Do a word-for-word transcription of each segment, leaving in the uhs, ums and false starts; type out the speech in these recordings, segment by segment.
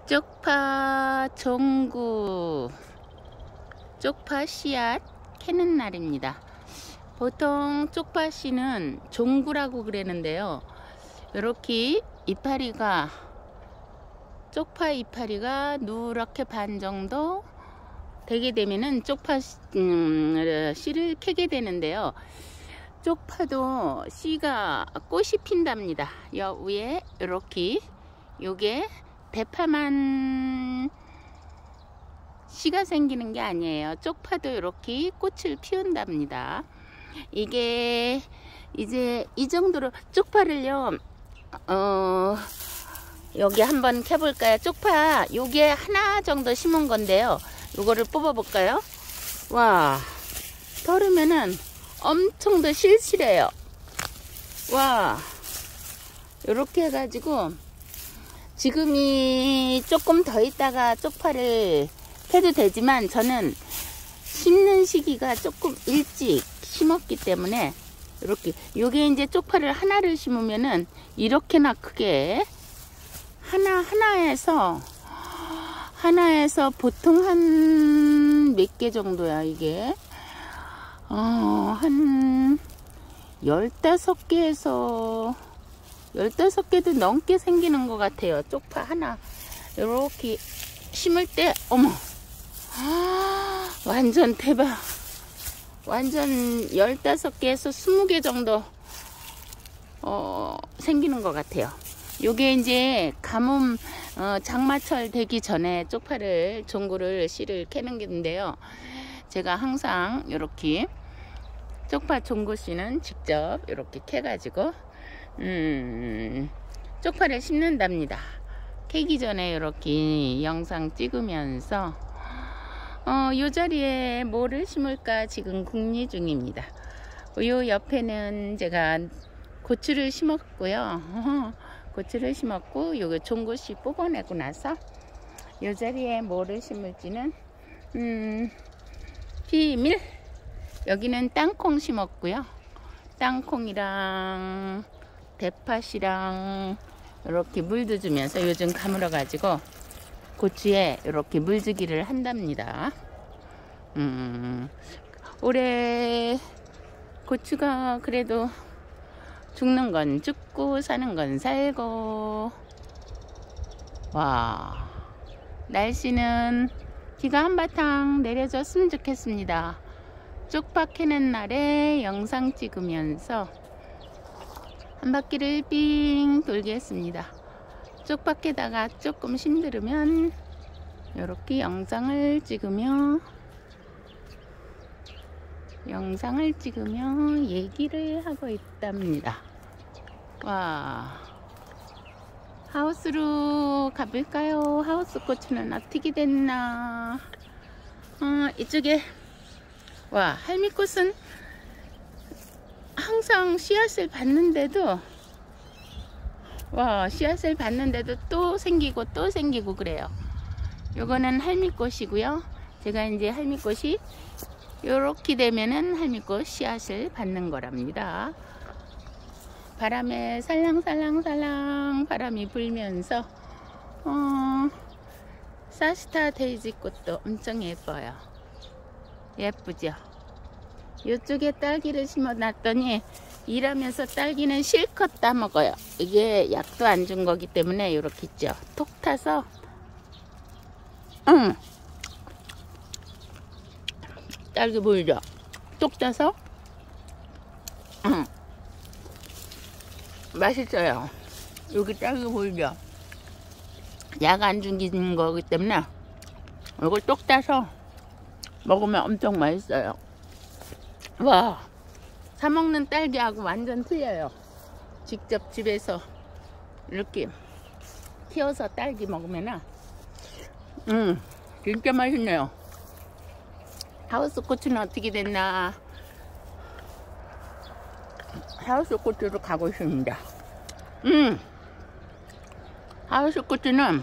쪽파 종구, 쪽파 씨앗 캐는 날입니다. 보통 쪽파 씨는 종구라고 그러는데요. 이렇게 이파리가, 쪽파 이파리가 누렇게 반 정도 되게 되면은 쪽파 음, 씨를 캐게 되는데요. 쪽파도 씨가 꽃이 핀답니다. 여 위에 이렇게, 요게 대파만 씨가 생기는 게 아니에요. 쪽파도 이렇게 꽃을 피운답니다. 이게 이제 이 정도로 쪽파를요, 어, 여기 한번 켜볼까요? 쪽파 요게 하나 정도 심은 건데요. 요거를 뽑아 볼까요? 와, 털으면은 엄청 더 실실해요. 와, 요렇게 해가지고 지금이 조금 더 있다가 쪽파를 캐도 되지만 저는 심는 시기가 조금 일찍 심었기 때문에 이렇게, 요게 이제 쪽파를 하나를 심으면은 이렇게나 크게 하나 하나에서 하나에서 보통 한 몇 개 정도야 이게, 어, 한 열다섯 개에서 열다섯 개도 넘게 생기는 것 같아요. 쪽파 하나 이렇게 심을 때, 어머, 아, 완전 대박. 완전 열다섯 개에서 스무 개 정도 어, 생기는 것 같아요. 요게 이제 가뭄, 어, 장마철 되기 전에 쪽파를, 종구를, 씨를 캐는 게인데요. 제가 항상 이렇게 쪽파 종구 씨는 직접 이렇게 캐가지고 음, 쪽파를 심는답니다. 캐기 전에 이렇게 영상 찍으면서 어, 요 자리에 뭐를 심을까 지금 궁리 중입니다. 요 옆에는 제가 고추를 심었고요. 고추를 심었고, 요거 종고씨 뽑아내고 나서 요 자리에 뭐를 심을지는 음, 비밀. 여기는 땅콩 심었고요. 땅콩이랑 대파씨랑 이렇게 물도 주면서 요즘 가물어 가지고 고추에 이렇게 물주기를 한답니다. 음, 올해 고추가 그래도 죽는 건 죽고 사는 건 살고, 와, 날씨는 비가 한바탕 내려줬으면 좋겠습니다. 쪽파 캐는 날에 영상 찍으면서 한 바퀴를 삥 돌겠습니다. 쪽파 캐다가 조금 힘들으면 이렇게 영상을 찍으며 영상을 찍으며 얘기를 하고 있답니다. 와, 하우스로 가볼까요? 하우스 고추는 어떻게 됐나? 어, 이쪽에, 와, 할미꽃은 항상 씨앗을 받는데도, 와, 씨앗을 받는데도 또 생기고 또 생기고 그래요. 요거는 할미꽃이고요. 제가 이제 할미꽃이 요렇게 되면은 할미꽃 씨앗을 받는 거랍니다. 바람에 살랑살랑살랑 바람이 불면서 어, 사스타 데이지 꽃도 엄청 예뻐요. 예쁘죠? 이쪽에 딸기를 심어 놨더니 일하면서 딸기는 실컷 따먹어요. 이게 약도 안 준 거기 때문에 이렇게 있죠. 톡 타서, 응, 딸기 보이죠? 톡 타서, 응, 맛있어요. 여기 딸기 보이죠? 약 안 준 거기 때문에 이걸 똑 따서 먹으면 엄청 맛있어요. 와, 사 먹는 딸기하고 완전 틀려요. 직접 집에서 이렇게 키워서 딸기 먹으면 음, 진짜 맛있네요. 하우스 고추는 어떻게 됐나? 하우스 고추로 가고 있습니다. 음, 하우스 고추는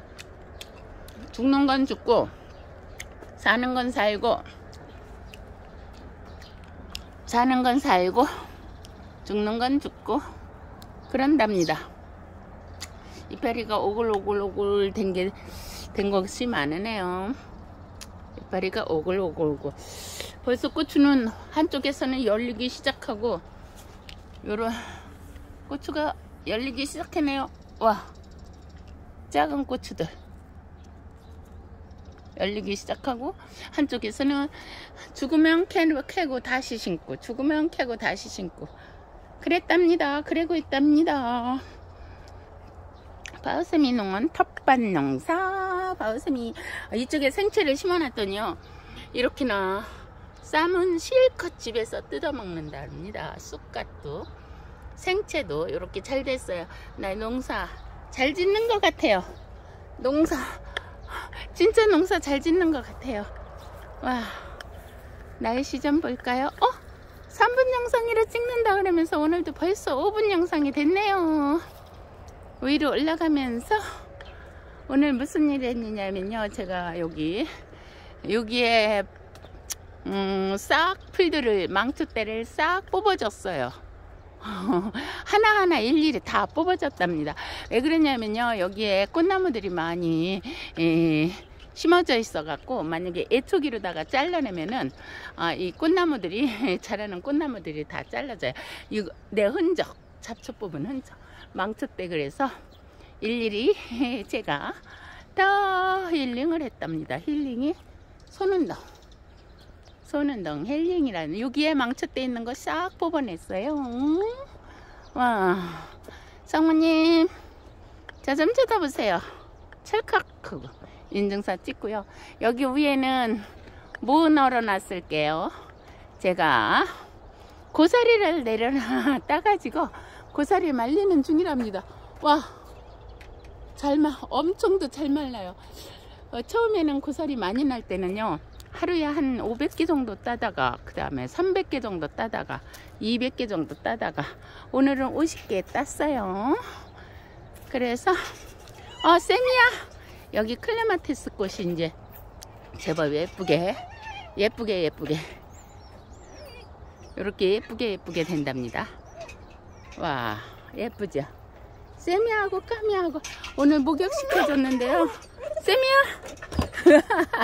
죽는 건 죽고 사는 건 살고, 사는 건 살고 죽는 건 죽고 그런답니다. 이파리가 오글오글오글 된 게, 된 것이 많으네요. 이파리가 오글오글오글. 벌써 고추는 한쪽에서는 열리기 시작하고, 요런 고추가 열리기 시작하네요. 와, 작은 고추들 열리기 시작하고, 한쪽에서는 죽으면 캐고, 캐고 다시 심고, 죽으면 캐고 다시 심고 그랬답니다. 그러고 있답니다. 바우세미 농원 텃밭 농사. 바우세미 이쪽에 생채를 심어놨더니요, 이렇게나 쌈은 실컷 집에서 뜯어 먹는답니다. 쑥갓도 생채도 이렇게 잘 됐어요. 나 농사 잘 짓는 것 같아요. 농사 진짜 농사 잘 짓는 것 같아요. 와, 날씨 좀 볼까요? 어? 삼 분 영상이라 찍는다 그러면서 오늘도 벌써 오 분 영상이 됐네요. 위로 올라가면서 오늘 무슨 일이 했느냐면요, 제가 여기 여기에 음, 싹 풀들을, 망초대를 싹 뽑아줬어요. 하나하나 일일이 다 뽑아줬답니다. 왜 그러냐면요, 여기에 꽃나무들이 많이 에, 심어져 있어 갖고, 만약에 애초기로다가 잘라내면은 아, 이 꽃나무들이 자라는 꽃나무들이 다 잘라져요. 이거 내 흔적, 잡초 뽑은 흔적, 망초대. 그래서 일일이 제가 다 힐링을 했답니다. 힐링이 손운동, 손운동 힐링이라는, 여기에 망초대 있는 거 싹 뽑아냈어요. 음? 와, 상무님 자 좀 쳐다보세요. 찰칵 하고 인증사 찍고요. 여기 위에는 뭐 널어놨을게요. 제가 고사리를 내려놔 따가지고 고사리 말리는 중이랍니다. 와, 잘 말, 엄청도 잘 말라요. 어, 처음에는 고사리 많이 날 때는요, 하루에 한 오백 개 정도 따다가, 그 다음에 삼백 개 정도 따다가, 이백 개 정도 따다가, 오늘은 오십 개 땄어요. 그래서 어, 쌤이야, 여기 클레마티스 꽃이 이제 제법 예쁘게 예쁘게 예쁘게 이렇게 예쁘게 예쁘게 된답니다. 와, 예쁘죠? 쌤이하고 까미하고 오늘 목욕시켜줬는데요. 쌤이야!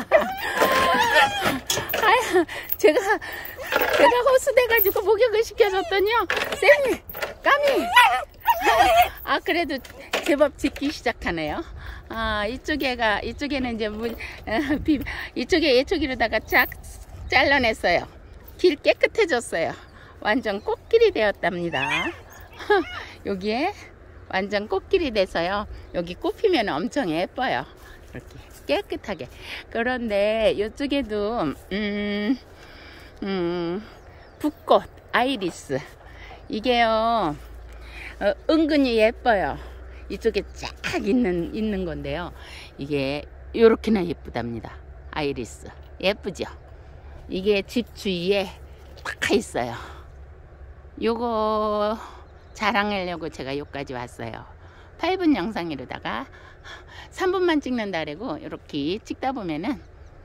아유, 제가 제가 호수돼가지고 목욕을 시켜줬더니요, 쌤이, 까미! 아, 그래도 제법 짖기 시작하네요. 아, 이쪽에가, 이쪽에는 이제 물, 어, 비, 이쪽에 예초기로다가 쫙 잘라냈어요. 길 깨끗해졌어요. 완전 꽃길이 되었답니다. 여기에 완전 꽃길이 돼서요, 여기 꽃 피면 엄청 예뻐요. 이렇게 깨끗하게. 그런데 이쪽에도 음, 음, 붓꽃 아이리스, 이게요 어, 은근히 예뻐요. 이쪽에 쫙 있는 있는 건데요, 이게 요렇게나 예쁘답니다. 아이리스 예쁘죠? 이게 집 주위에 딱 있어요. 요거 자랑하려고 제가 여기까지 왔어요. 팔 분 영상이로다가 삼 분만 찍는다 그러고 이렇게 찍다 보면은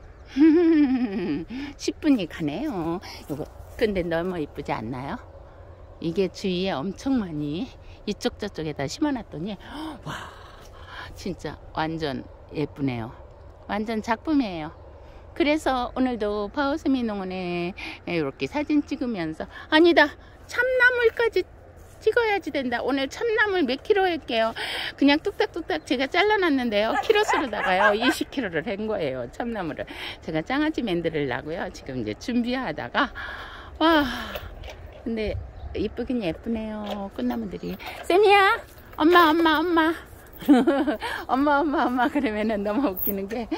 십 분이 가네요. 요거 근데 너무 이쁘지 않나요? 이게 주위에 엄청 많이 이쪽 저쪽에다 심어놨더니 와, 진짜 완전 예쁘네요. 완전 작품이에요. 그래서 오늘도 바우세미 농원에 이렇게 사진 찍으면서, 아니다, 참나물까지 찍어야지 된다. 오늘 참나물 몇 킬로 할게요. 그냥 뚝딱뚝딱 제가 잘라놨는데요, 키로수로다가요 이십 킬로를 한 거예요. 참나물을 제가 장아찌 만들려고요 지금 이제 준비하다가, 와, 근데 이쁘긴 예쁘네요, 꽃나무들이. 쌤이야, 엄마 엄마 엄마 엄마 엄마 엄마 그러면은 너무 웃기는 게,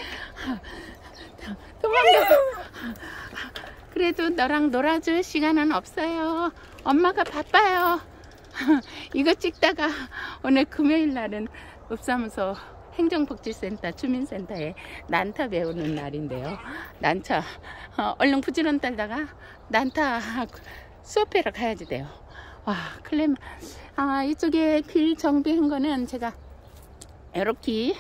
도망가. 그래도 너랑 놀아줄 시간은 없어요. 엄마가 바빠요. 이거 찍다가 오늘 금요일 날은 읍사무소 행정복지센터 주민센터에 난타 배우는 날인데요, 난타 어, 얼른 부지런 떨다가 난타 수업회로 가야지 돼요. 와, 클레마, 아, 이쪽에 길 정비한 거는 제가 이렇게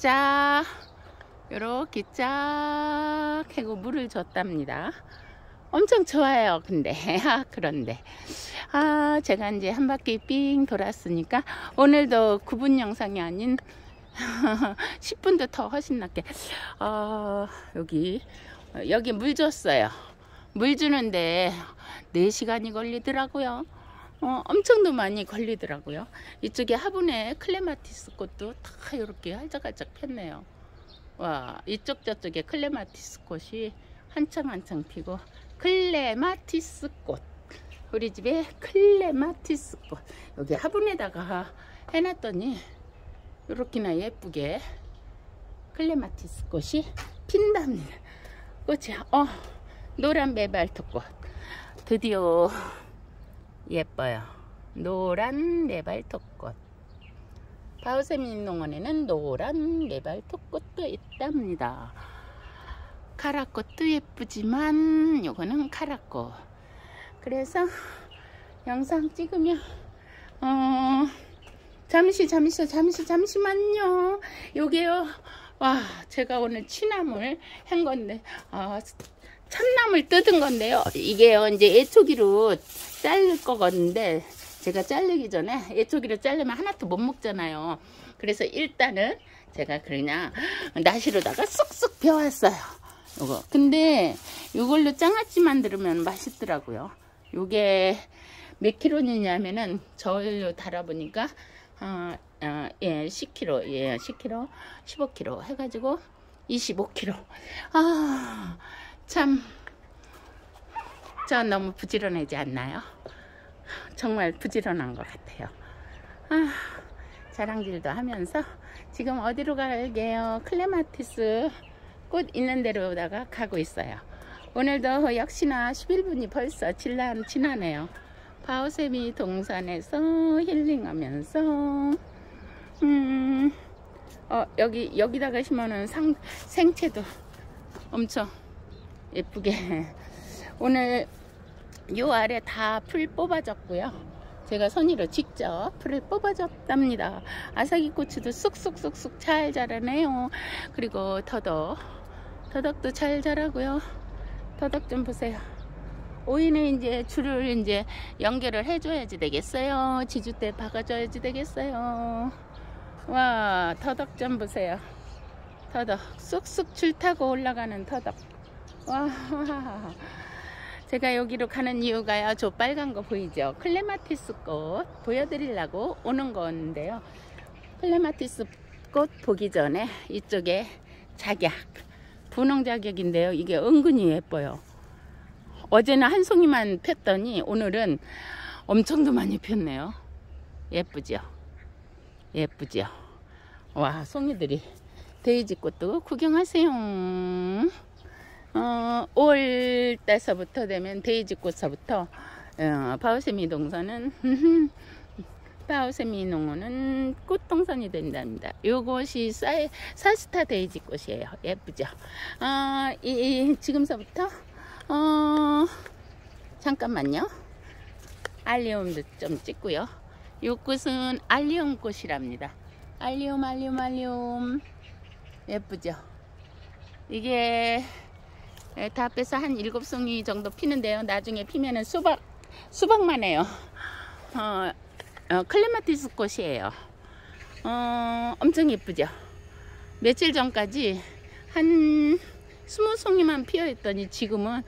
쫙 요렇게 쫙 하고 물을 줬답니다. 엄청 좋아요. 근데 아, 그런데 아 제가 이제 한 바퀴 삥 돌았으니까 오늘도 구 분 영상이 아닌 십 분도 더 훨씬 낫게 어, 여기 여기 물 줬어요. 물 주는데 네 시간이 걸리더라고요. 어, 엄청도 많이 걸리더라고요. 이쪽에 화분에 클레마티스 꽃도 다 이렇게 활짝활짝 폈네요. 와, 이쪽 저쪽에 클레마티스 꽃이 한창 한창 피고, 클레마티스 꽃, 우리 집에 클레마티스 꽃 여기 화분에다가 해놨더니 이렇게나 예쁘게 클레마티스 꽃이 핀답니다. 꽃이 어 노란 메발토꽃 드디어 예뻐요. 노란 메발토꽃. 바우세민 농원에는 노란 메발토꽃도 있답니다. 카라꽃도 예쁘지만 요거는 카라꽃. 그래서 영상 찍으면 어 잠시 잠시 잠시 잠시만요. 요게요. 와, 제가 오늘 취나물 한 건데 아, 참나물 뜯은 건데요. 이게요 이제 애초기로 자를 거건데 제가 자르기 전에 애초기로 자르면 하나도 못 먹잖아요. 그래서 일단은 제가 그냥 나시로다가 쑥쑥 베었어요. 요거 근데 이걸로 장아찌 만들면 맛있더라고요. 요게 몇 킬로냐면은 저울로 달아보니까 어, 어, 예, 십 킬로그램, 예, 십 킬로그램, 십오 킬로그램 해가지고 이십오 킬로그램. 아, 참, 저 너무 부지런하지 않나요? 정말 부지런한 것 같아요. 아, 자랑질도 하면서 지금 어디로 갈게요? 클레마티스 꽃 있는 데로다가 가고 있어요. 오늘도 역시나 십일 분이 벌써 지난, 지나네요. 바우세미 동산에서 힐링하면서 음, 어, 여기 여기다가 심어놓은 상, 생채도 엄청 예쁘게 오늘 요 아래 다 풀 뽑아졌고요. 제가 손으로 직접 풀을 뽑아줬답니다. 아사기 고추도 쑥쑥쑥쑥 잘 자라네요. 그리고 더덕 더덕도 잘 자라고요. 더덕 좀 보세요. 오이는 이제 줄을 이제 연결을 해줘야지 되겠어요. 지주대 박아줘야지 되겠어요. 와, 더덕 좀 보세요. 더덕 쑥쑥 줄 타고 올라가는 더덕. 와, 제가 여기로 가는 이유가요. 저 빨간 거 보이죠? 클레마티스 꽃 보여드리려고 오는 건데요. 클레마티스 꽃 보기 전에 이쪽에 작약, 분홍 작약인데요. 이게 은근히 예뻐요. 어제는 한 송이만 폈더니 오늘은 엄청도 많이 폈네요. 예쁘죠? 예쁘죠? 와, 송이들이. 데이지꽃도 구경하세요. 어, 오월 달서부터 되면 데이지꽃서부터 어, 바우세미 동산은 바우세미 농원은 꽃동산이 된답니다. 요것이 사, 사스타 데이지꽃이에요. 예쁘죠? 어, 이, 이, 지금서부터 어, 잠깐만요. 알리움도 좀 찍고요. 요 꽃은 알리움 꽃이랍니다. 알리움, 알리움, 알리움. 예쁘죠? 이게 다 빼서 한 일곱 송이 정도 피는데요. 나중에 피면은 수박, 수박만 해요. 어, 어, 클레마티스 꽃이에요. 어, 엄청 예쁘죠? 며칠 전까지 한 스무 송이만 피어 있더니 지금은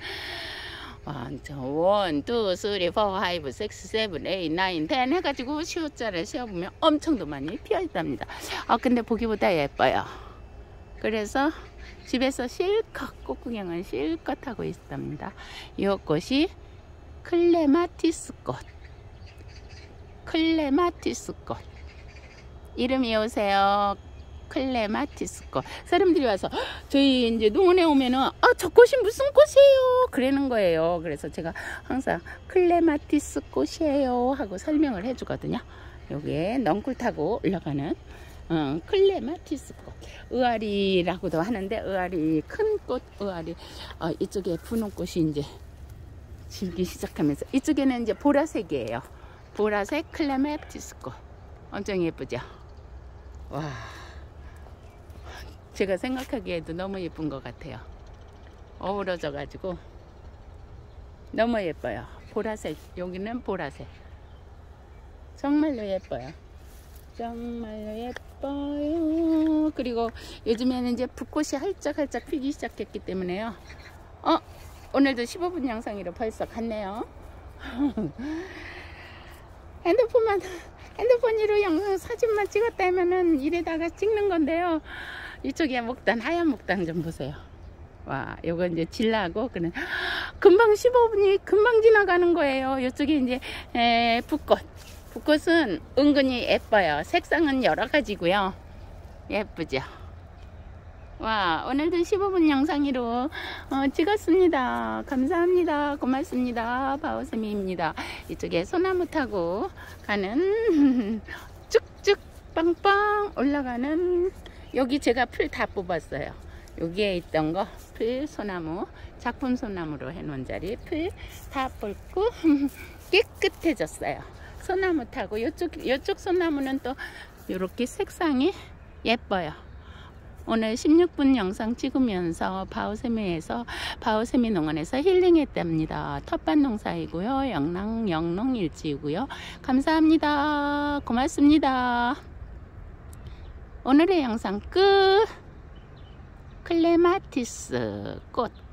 원, 투, 쓰리, 포, 파이브, 식스, 세븐, 에잇, 나인, 텐 해가지고 시옷자를 씌워보면 엄청도 많이 피어 있답니다. 아, 근데 보기보다 예뻐요. 그래서 집에서 실컷 꽃 구경을 실컷 하고 있답니다. 이 꽃이 클레마티스 꽃. 클레마티스 꽃. 이름이 오세요. 클레마티스 꽃. 사람들이 와서 저희 이제 농원에 오면은 아, 저 꽃이 무슨 꽃이에요? 그러는 거예요. 그래서 제가 항상 클레마티스 꽃이에요 하고 설명을 해주거든요. 여기에 넝쿨 타고 올라가는 어, 클레마티스 꽃. 의아리라고도 하는데 의아리 큰 꽃 의아리. 어, 이쪽에 분홍꽃이 이제 질기 시작하면서 이쪽에는 이제 보라색이에요. 보라색 클레마티스 꽃. 엄청 예쁘죠? 와, 제가 생각하기에도 너무 예쁜 것 같아요. 어우러져 가지고 너무 예뻐요. 보라색, 여기는 보라색. 정말로 예뻐요. 정말로 예뻐요. 그리고 요즘에는 이제 붓꽃이 활짝활짝 피기 시작했기 때문에요. 어, 오늘도 십오 분 영상으로 벌써 갔네요. 핸드폰만, 핸드폰으로 영상 사진만 찍었다면은 이래다가 찍는 건데요. 이쪽에 목단, 하얀 목단 좀 보세요. 와, 요거 이제 질라고, 그는 금방 십오 분이 금방 지나가는 거예요. 이쪽에 이제, 에, 붓꽃. 붓꽃은 은근히 예뻐요. 색상은 여러 가지고요. 예쁘죠? 와, 오늘도 십오 분 영상으로 어, 찍었습니다. 감사합니다. 고맙습니다. 바오세미입니다. 이쪽에 소나무 타고 가는 쭉쭉 빵빵 올라가는, 여기 제가 풀 다 뽑았어요. 여기에 있던 거 풀 소나무, 작품 소나무로 해놓은 자리 풀 다 뽑고 깨끗해졌어요. 소나무 타고 이쪽, 이쪽 소나무는 또 이렇게 색상이 예뻐요. 오늘 십육 분 영상 찍으면서 바오세미에서, 바오세미 농원에서 힐링했답니다. 텃밭 농사이고요. 영랑 영농 일지이고요. 감사합니다. 고맙습니다. 오늘의 영상 끝. 클레마티스 꽃.